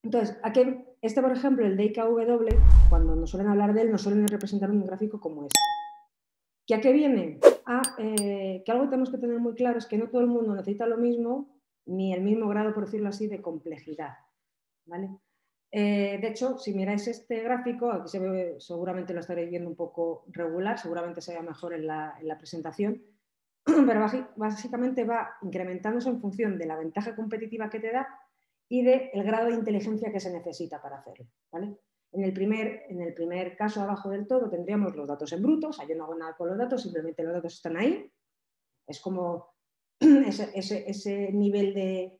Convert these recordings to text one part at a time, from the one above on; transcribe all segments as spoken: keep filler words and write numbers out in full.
Entonces, ¿a qué? Este, por ejemplo, el D I K W, cuando nos suelen hablar de él, nos suelen representar un gráfico como este. ¿Que a qué viene? A eh, que algo que tenemos que tener muy claro es que no todo el mundo necesita lo mismo, ni el mismo grado, por decirlo así, de complejidad, ¿vale? Eh, de hecho, si miráis este gráfico, aquí se ve, seguramente lo estaréis viendo un poco regular, seguramente se vea mejor en la, en la presentación, pero básicamente va incrementándose en función de la ventaja competitiva que te da y del grado de inteligencia que se necesita para hacerlo, ¿vale? En el, primer, en el primer caso, abajo del todo, tendríamos los datos en bruto, o sea, yo no hago nada con los datos, simplemente los datos están ahí. Es como ese, ese, ese nivel de,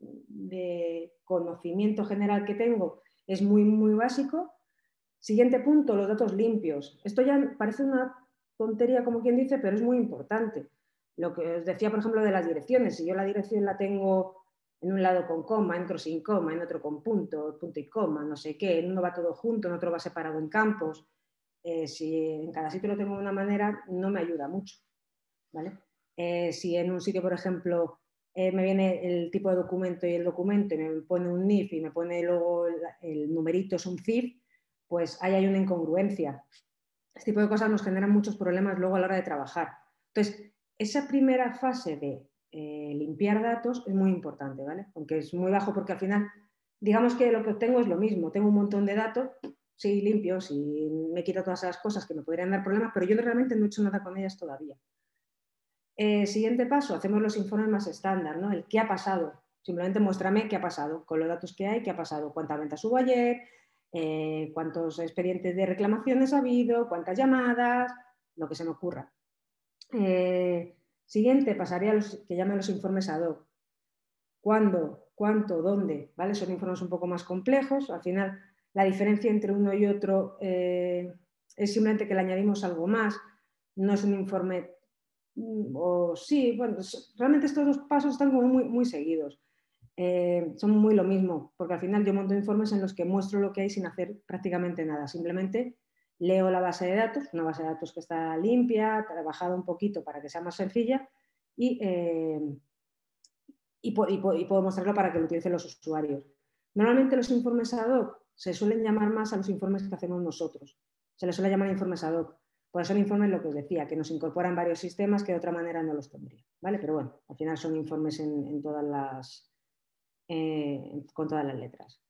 de conocimiento general que tengo es muy, muy básico. Siguiente punto, los datos limpios. Esto ya parece una tontería, como quien dice, pero es muy importante. Lo que os decía, por ejemplo, de las direcciones. Si yo la dirección la tengo en un lado con coma, en otro sin coma, en otro con punto, punto y coma, no sé qué, en uno va todo junto, en otro va separado en campos. Eh, si en cada sitio lo tengo de una manera, no me ayuda mucho, ¿vale? Eh, si en un sitio, por ejemplo, eh, me viene el tipo de documento y el documento y me pone un N I F y me pone luego el, el numerito es un C I F, pues ahí hay una incongruencia. Este tipo de cosas nos generan muchos problemas luego a la hora de trabajar. Entonces, esa primera fase de eh, limpiar datos es muy importante, ¿vale? Aunque es muy bajo porque al final, digamos que lo que obtengo es lo mismo. Tengo un montón de datos, sí, limpios y me quito todas esas cosas que me podrían dar problemas, pero yo realmente no he hecho nada con ellas todavía. Eh, siguiente paso, hacemos los informes más estándar, ¿no? El qué ha pasado. Simplemente muéstrame qué ha pasado, con los datos que hay, qué ha pasado, cuántas ventas hubo ayer, eh, cuántos expedientes de reclamaciones ha habido, cuántas llamadas, lo que se me ocurra. Eh, siguiente, pasaría a los que llaman los informes ad hoc. ¿Cuándo? ¿Cuánto? ¿Dónde? ¿Vale? Son informes un poco más complejos. Al final, la diferencia entre uno y otro eh, es simplemente que le añadimos algo más. No es un informe o sí, bueno, realmente estos dos pasos están como muy, muy seguidos. Eh, son muy lo mismo, porque al final yo monto informes en los que muestro lo que hay sin hacer prácticamente nada. Simplemente leo la base de datos, una base de datos que está limpia, trabajada un poquito para que sea más sencilla y, eh, y, y, y puedo mostrarlo para que lo utilicen los usuarios. Normalmente los informes ad hoc se suelen llamar más a los informes que hacemos nosotros. Se les suele llamar informes ad hoc. Por eso son informes, lo que os decía, que nos incorporan varios sistemas que de otra manera no los tendría, ¿vale? Pero bueno, al final son informes en, en todas las, eh, con todas las letras.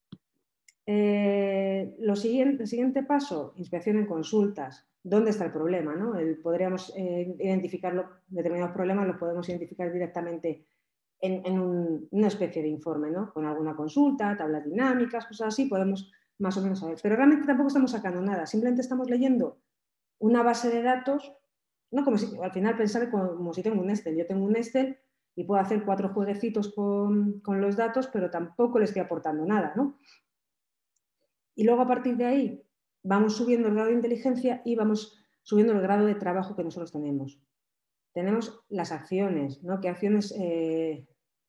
Eh, lo siguiente, el siguiente paso, inspección en consultas. ¿Dónde está el problema? ¿No? El, podríamos eh, identificar determinados problemas, los podemos identificar directamente en, en un, una especie de informe, ¿no? Con alguna consulta, tablas dinámicas, cosas así, podemos más o menos saber. Pero realmente tampoco estamos sacando nada, simplemente estamos leyendo una base de datos, no como si, al final pensar como, como si tengo un Excel. Yo tengo un Excel y puedo hacer cuatro jueguecitos con, con los datos, pero tampoco le estoy aportando nada, ¿no? Y luego a partir de ahí vamos subiendo el grado de inteligencia y vamos subiendo el grado de trabajo que nosotros tenemos. Tenemos las acciones, ¿no? ¿Qué acciones eh,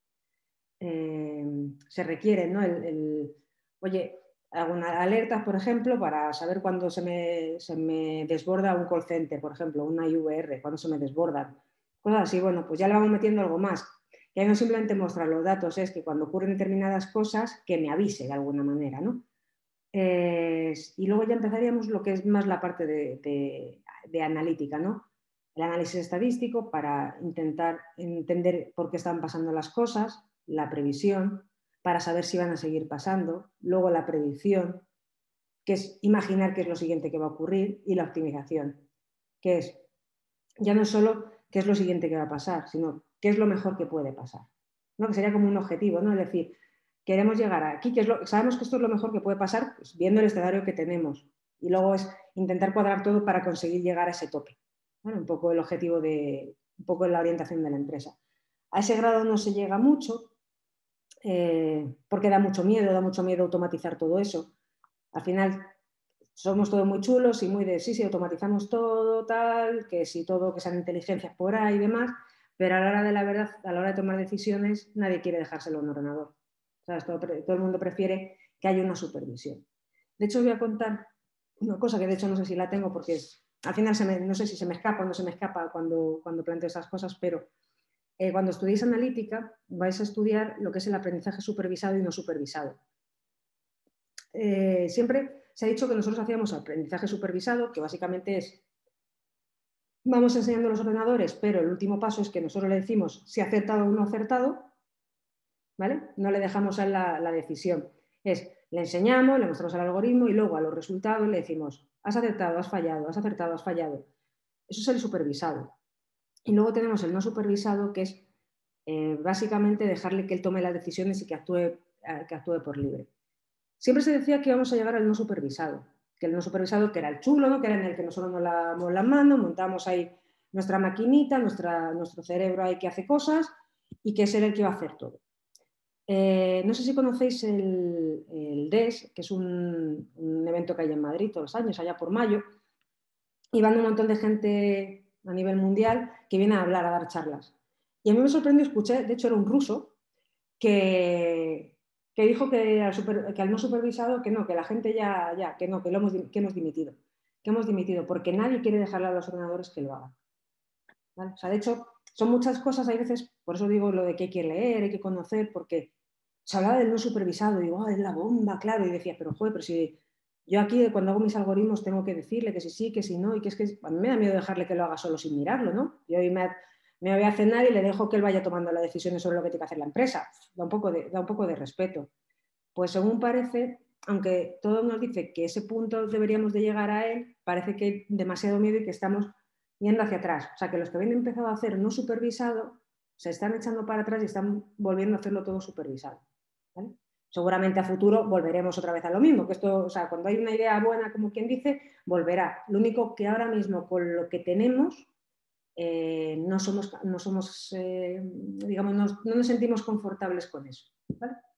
eh, se requieren, ¿no? El, el, oye, algunas alertas, por ejemplo, para saber cuándo se me, se me desborda un call center, por ejemplo, una I V R, cuándo se me desbordan. Cosas así, bueno, pues ya le vamos metiendo algo más. Y ahí no simplemente mostrar los datos, es que cuando ocurren determinadas cosas, que me avise de alguna manera, ¿no? Eh, y luego ya empezaríamos lo que es más la parte de, de, de analítica, ¿no? El análisis estadístico para intentar entender por qué están pasando las cosas, la previsión, para saber si van a seguir pasando, luego la predicción, que es imaginar qué es lo siguiente que va a ocurrir, y la optimización, que es ya no solo qué es lo siguiente que va a pasar, sino qué es lo mejor que puede pasar, ¿no? Que sería como un objetivo, ¿no? Es decir, queremos llegar aquí, que es lo, sabemos que esto es lo mejor que puede pasar, pues, viendo el escenario que tenemos, y luego es intentar cuadrar todo para conseguir llegar a ese tope. Bueno, un poco el objetivo de, un poco la orientación de la empresa. A ese grado no se llega mucho, eh, porque da mucho miedo, da mucho miedo automatizar todo eso. Al final somos todos muy chulos y muy de sí, sí, automatizamos todo, tal, que si todo, que sean inteligencias por ahí y demás, pero a la hora de la verdad, a la hora de tomar decisiones, nadie quiere dejárselo a un ordenador. ¿Sabes? Todo, todo el mundo prefiere que haya una supervisión. De hecho, os voy a contar una cosa que de hecho no sé si la tengo porque es, al final se me, no sé si se me escapa o no se me escapa cuando, cuando planteo esas cosas, pero eh, cuando estudiéis analítica vais a estudiar lo que es el aprendizaje supervisado y no supervisado. eh, siempre se ha dicho que nosotros hacíamos aprendizaje supervisado, que básicamente es, vamos enseñando los ordenadores, pero el último paso es que nosotros le decimos si ha acertado o no ha acertado, ¿vale? No le dejamos a la, la decisión. Es, le enseñamos, le mostramos el algoritmo y luego a los resultados le decimos, has acertado, has fallado, has acertado, has fallado. Eso es el supervisado. Y luego tenemos el no supervisado, que es eh, básicamente dejarle que él tome las decisiones y que actúe, eh, que actúe por libre. Siempre se decía que íbamos a llegar al no supervisado, que el no supervisado que era el chulo, ¿no? Que era en el que nosotros nos lavamos las manos, montamos ahí nuestra maquinita, nuestra, nuestro cerebro ahí que hace cosas y que es él el que va a hacer todo. Eh, no sé si conocéis el, el D E S, que es un, un evento que hay en Madrid todos los años, allá por mayo, y van un montón de gente a nivel mundial que viene a hablar, a dar charlas. Y a mí me sorprendió, escuché, de hecho era un ruso, que, que dijo que al, super, que al no supervisado, que no, que la gente ya, ya que no, que, lo hemos, que hemos dimitido, que hemos dimitido, porque nadie quiere dejarle a los ordenadores que lo hagan. ¿Vale? O sea, de hecho, son muchas cosas, hay veces, por eso digo lo de que hay que leer, hay que conocer, porque se hablaba del no supervisado, y digo, oh, es la bomba, claro, y decía, pero joder, pero si yo aquí cuando hago mis algoritmos tengo que decirle que si sí, que si no, y que es que a mí me da miedo dejarle que lo haga solo sin mirarlo, ¿no? Yo hoy me, me voy a cenar y le dejo que él vaya tomando las decisiones sobre lo que tiene que hacer la empresa. Da un poco de, da un poco de respeto. Pues según parece, aunque todo nos dice que ese punto deberíamos de llegar a él, parece que hay demasiado miedo y que estamos yendo hacia atrás. O sea, que los que habían empezado a hacer no supervisado se están echando para atrás y están volviendo a hacerlo todo supervisado. ¿Vale? Seguramente a futuro volveremos otra vez a lo mismo, que esto, o sea, cuando hay una idea buena, como quien dice, volverá. Lo único que ahora mismo con lo que tenemos eh, no somos, no somos eh, digamos, no, no nos sentimos confortables con eso. ¿Vale?